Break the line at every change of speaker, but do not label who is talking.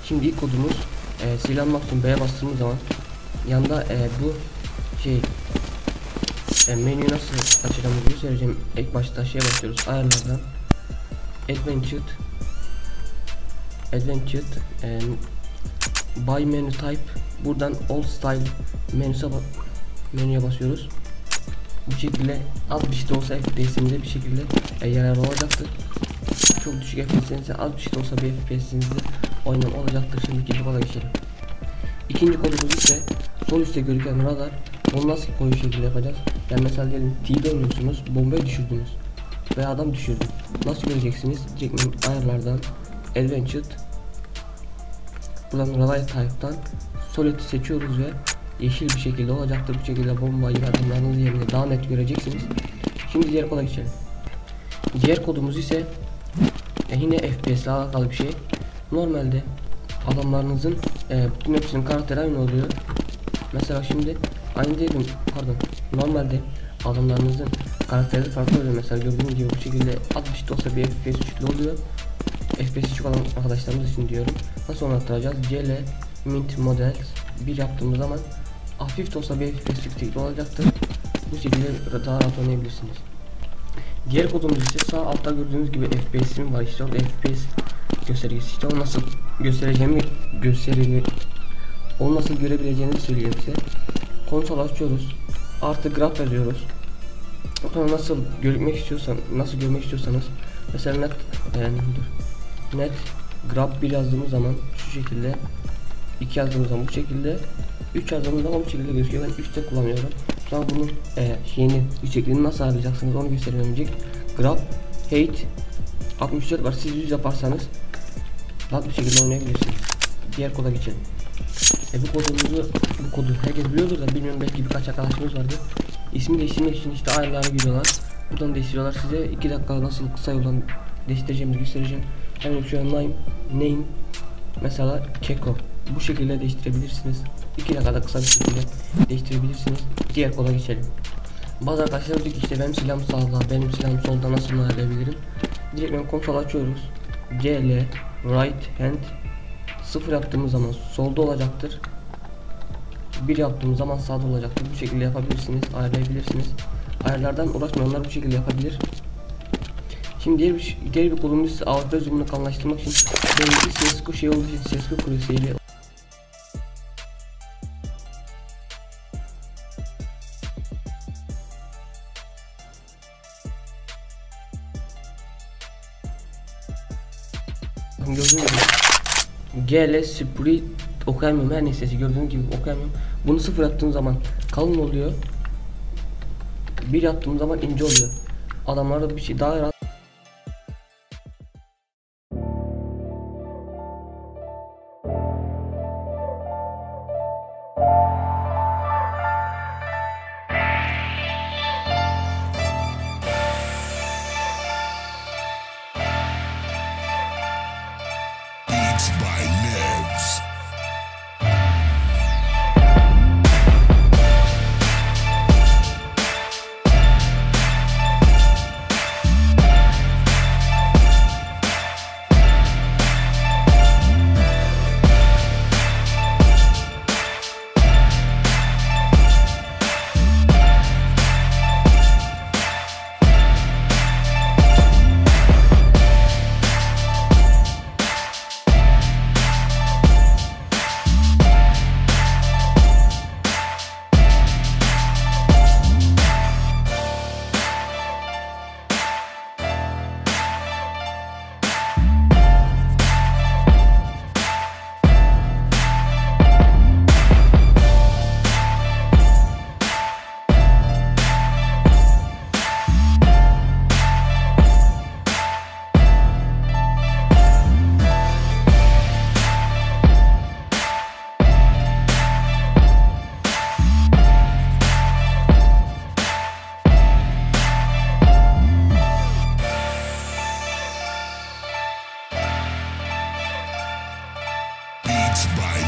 Şimdi ilk kodumuz silahlanmak için B'ye bastığımız zaman yanda bu menüyü nasıl açacağımızı göstereceğim. İlk başta şeye basıyoruz, ayarlardan Advanced By Menu Type, buradan All Style menüye basıyoruz. Bu şekilde az bir şey de olsa FPS'imize bir şekilde yararlı olacaktır. Çok düşük FPS'inizde az bir şey de olsa bir FPS'inizde oynan olacaktır. Şimdi ikinci koda geçelim. İkinci kodumuz ise sol üstte görülen radar. Onu nasıl koyu şekilde yapacağız? Yani mesela diyelim T'de oynuyorsunuz, bombayı düşürdünüz veya adam düşürdü. Nasıl göreceksiniz? Direkt ayarlardan Advanced, buradan radar type'tan solid'i seçiyoruz ve yeşil bir şekilde olacaktır. Bu şekilde bombayı ve adamlarınızın yerini daha net göreceksiniz. Şimdi diğer koda geçelim. Diğer kodumuz ise yine FPS ile alakalı bir şey. Normalde adamlarınızın bütün hepsinin karakteri aynı oluyor. Mesela şimdi aynı değilim, pardon. Normalde adamlarınızın karakteri farklı oluyor. Mesela gördüğünüz gibi bu şekilde 60 da olsa bir FPS düşüklü oluyor. FPS düşük olan arkadaşlarımız için diyorum. Nasıl anlatacağız? CL Mint Models 1 yaptığımız zaman hafif de olsa bir FPS düşüklü olacaktır. Bu şekilde daha rahat oynayabilirsiniz. Diğer kodumuz ise sağ altta gördüğünüz gibi FPS'im var, işte orada FPS göstergesi, işte onu nasıl onu nasıl görebileceğinizi söyleyeyim size. Konsol açıyoruz, artı graph yazıyoruz. Sonra nasıl görmek istiyorsanız mesela net graph 1 yazdığımız zaman şu şekilde, 2 yazdığımız zaman bu şekilde, 3 yazdığımız zaman bu şekilde gözüküyor. Ben 3'te kullanıyorum. Sonra bunun yüksekliğini nasıl ayarlayacaksınız onu göstereceğim. Graph height 64 var. Siz 100 yaparsanız rahat bir şekilde oynayabilirsiniz. Diğer koda geçelim. Bu kodu herkes biliyordur da bilmiyorum, belki birkaç arkadaşımız vardı. İsmi değiştirmek için işte ayarlara giriyorlar. Buradan değiştiriyorlar. Size 2 dakika nasıl kısa yoldan değiştireceğimizi göstereceğim. Hemen şu an name mesela Keko, bu şekilde değiştirebilirsiniz. 2 dakikada kısa bir şekilde değiştirebilirsiniz. Diğer koda geçelim. Bazı arkadaşlar diyor ki işte benim silahım sağda, benim silahım solda, nasıl ayarlayabilirim? Direkt ben konsol açıyoruz. CL right hand 0 yaptığımız zaman solda olacaktır. 1 yaptığımız zaman sağda olacaktır. Bu şekilde yapabilirsiniz, ayarlayabilirsiniz. Ayarlardan uğraşmayanlar bu şekilde yapabilir. Şimdi diğer bir kolumuz ise AWP zoom'unu kalınlaştırmak için benimki CSGO olduğu için CSGO kuresiyle gördüğünüz gibi GL Spree okuyamıyorum, her neyse gördüğünüz gibi okuyamıyorum. Bunu 0 yaptığım zaman kalın oluyor. 1 yaptığım zaman ince oluyor. Adamlarda bir şey daha rahat.
Beats by